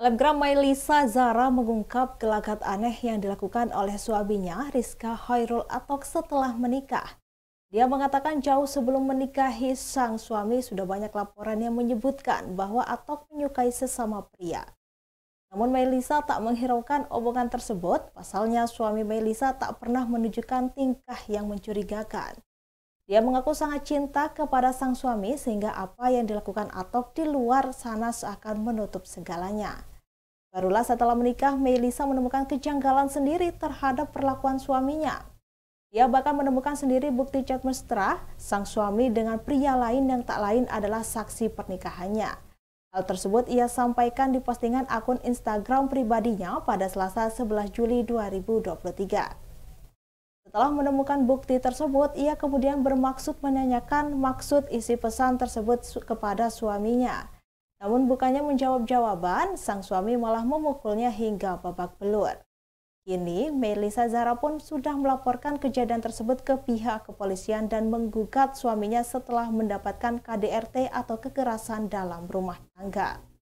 Selebgram Mailisa Zara mengungkap gelagat aneh yang dilakukan oleh suaminya, Rizka Khairul Atok, setelah menikah. Dia mengatakan jauh sebelum menikahi sang suami sudah banyak laporan yang menyebutkan bahwa Atok menyukai sesama pria. Namun Mailisa tak menghiraukan omongan tersebut, pasalnya suami Mailisa tak pernah menunjukkan tingkah yang mencurigakan. Dia mengaku sangat cinta kepada sang suami sehingga apa yang dilakukan Atok di luar sana seakan menutup segalanya. Barulah setelah menikah, Mailisa menemukan kejanggalan sendiri terhadap perlakuan suaminya. Dia bahkan menemukan sendiri bukti chat mesra sang suami dengan pria lain yang tak lain adalah saksi pernikahannya. Hal tersebut ia sampaikan di postingan akun Instagram pribadinya pada Selasa 11 Juli 2023. Setelah menemukan bukti tersebut, ia kemudian bermaksud menanyakan maksud isi pesan tersebut kepada suaminya. Namun bukannya menjawab jawaban, sang suami malah memukulnya hingga babak belur. Kini, Mailisa Zara pun sudah melaporkan kejadian tersebut ke pihak kepolisian dan menggugat suaminya setelah mendapatkan KDRT atau kekerasan dalam rumah tangga.